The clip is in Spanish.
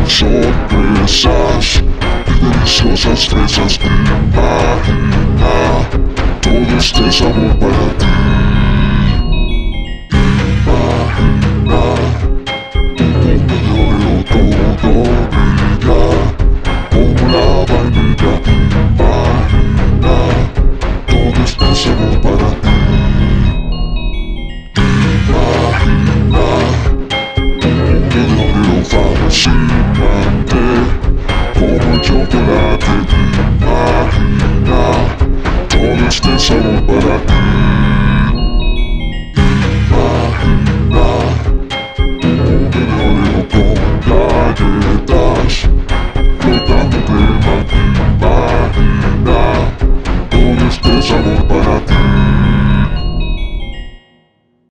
sorpresas y deliciosas fresas. Imagina todo este sabor para ti. Imagina un medio todo brilla como la vainilla. Imagina todo este sabor para ti. Imagina un medio fascinante como el chocolate. Imagina todo este sabor para ti.